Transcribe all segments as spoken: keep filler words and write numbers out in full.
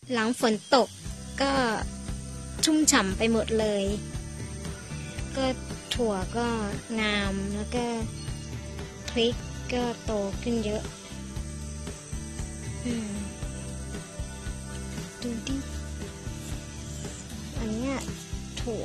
หลังฝนตกก็ชุ่มฉ่ำไปหมดเลยก็ถั่วก็งามแล้วก็พริกก็โตขึ้นเยอะอืมดูดิอันนี้ถั่ว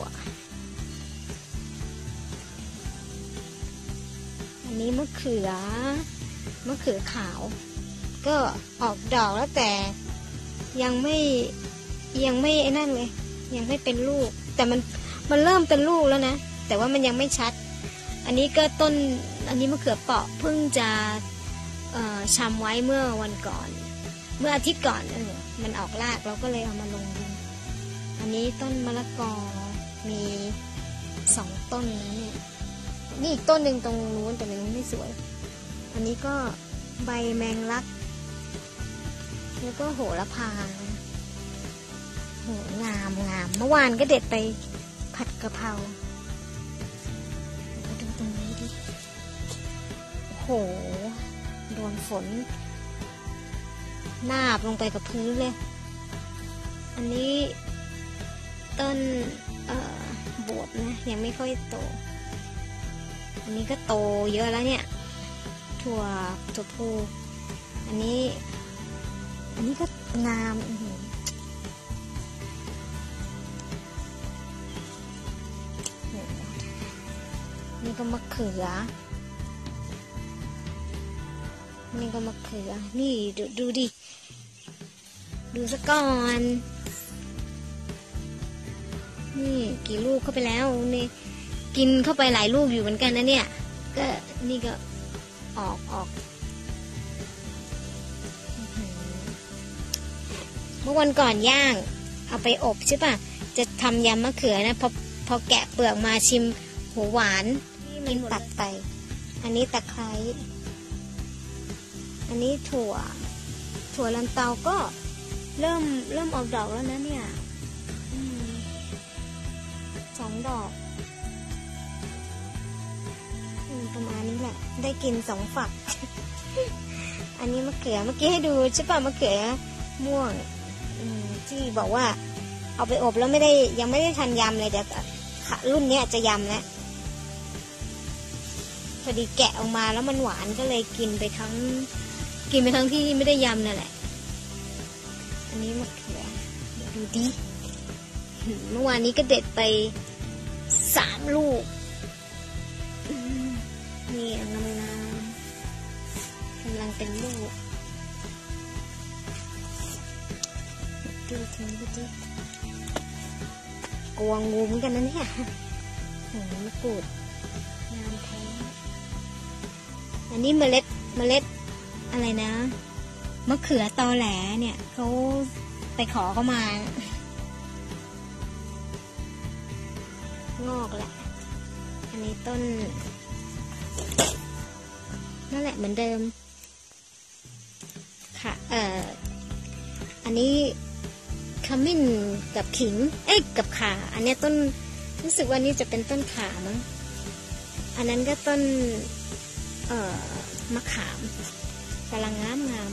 อันนี้มะเขือมะเขือขาวก็ออกดอกแล้วแต่ยังไม่ยังไม่ไอ้นั่นเลยยังไม่เป็นลูกแต่มันมันเริ่มเป็นลูกแล้วนะแต่ว่ามันยังไม่ชัดอันนี้ก็ต้นอันนี้มะเขือเปราะเพิ่งจะเอ่อชำไว้เมื่อวันก่อนเมื่ออาทิตย์ก่อนเออมันออกรากเราก็เลยเอามาลงดินอันนี้ต้นมะละกอมีสองต้นนะเนี่ยนี่อีกต้นหนึ่งตรงนู้นแต่มันไม่สวยอันนี้ก็ใบแมงลักแล้วก็โหระพาโหงามงามเมื่อวานก็เด็ดไปผัดกะเพรามาดูตรงนี้ดิโหโดนฝนนาบลงไปกับพื้นเลยอันนี้ต้นเอ่อบวบนะยังไม่ค่อยโตอันนี้ก็โตเยอะแล้วเนี่ยถั่วถั่วพูอันนี้อันนี้ก็งามนี่ก็มะเขือนี่ก็มะเขือนี่ดูดูดิดูซะก่อนนี่กี่ลูกเข้าไปแล้วนี่กินเข้าไปหลายลูกอยู่เหมือนกันนะเนี่ยก็นี่ก็ออกออกเมื่อวันก่อนย่างเอาไปอบใช่ป่ะจะทำยำมะเขือนะพอพอแกะเปลือกมาชิมหัวหวานกินตัดไปอันนี้ตะไคร้อันนี้ถั่วถั่วลันเตาก็เริ่มเริ่มออกดอกแล้วนะเนี่ยสองดอกประมาณนี้แหละได้กินสองฝัก อันนี้มะเขือเมื่อกี้ให้ดูใช่ป่ะมะเขือม่วงที่บอกว่าเอาไปอบแล้วไม่ได้ยังไม่ได้ทันยำเลยเดี๋ยวรุ่นนี้จะยำแล้วพอดีแกะออกมาแล้วมันหวานก็เลยกินไปทั้งกินไปทั้งที่ไม่ได้ยำนั่นแหละอันนี้มะเขือเดี๋ยวดูดิเมื่อวานนี้ก็เด็ดไปสามลูกนี่งามงามกำลังเป็นลูกดูทิ้งดูดิกลัวงูเหมือนกันนะเนี่ยโหมะกรูดงามแท้อันนี้เมล็ดเมล็ดอะไรนะมะเขือตอแหลเนี่ยเขาไปขอเขามางอกแหละอันนี้ต้นนั่นแหละเหมือนเดิมค่ะเอ่ออันนี้ขมิ้นกับขิงเอ๊ะกับข่าอันนี้ต้นรู้สึกว่านี่จะเป็นต้นข่ามั้งอันนั้นก็ต้นเอ่อมะขามกำลังงามงาม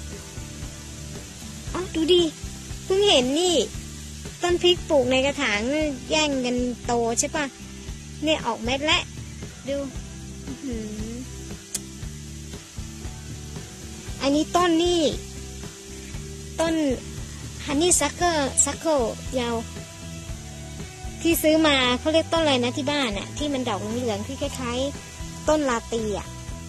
อ๋อดูดิเพิ่งเห็นนี่ต้นพริกปลูกในกระถางแย่งกันโตใช่ปะเนี่ยออกเม็ดแล้วดูอันนี้ต้นนี่ต้นฮันนี่ซักเกอร์ซักเคิลยาวที่ซื้อมาเขาเรียกต้นอะไรนะที่บ้านน่ะที่มันดอกเหลืองๆที่คล้ายๆต้นลาตีอ่ะ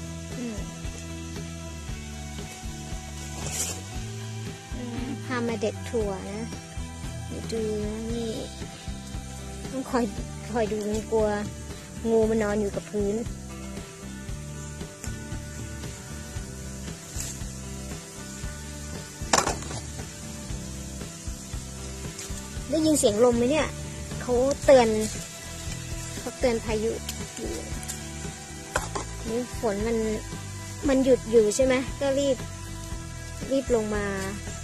พามาเด็ดถั่วนะดูนี่ต้องคอยคอยดูมันกลัวงูมันนอนอยู่กับพื้นได้ยินเสียงลมไหมเนี่ยเขาเตือนเขาเตือนพายุอยู่นี่ฝนมันมันหยุดอยู่ใช่ไหมก็รีบรีบลงมา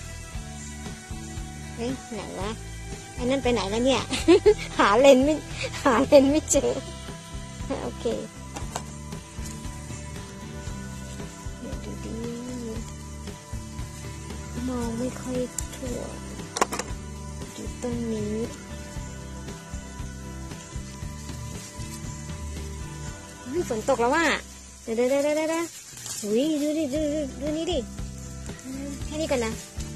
เฮ้ยไหนวะไอ้นั่นไปไหนแล้วเนี่ย หาเลนไม่หาเลนไม่เจอโอเคเดี๋ยวดูดิมองไม่ค่อยทั่วต้นนี้ฝนตกแล้วว่ะเดี๋ยวเดี๋ยวเดี๋ยวเดี๋ยวอุ้ยดูดิดูดูดูนี่ดิแค่นี้ก่อนนะ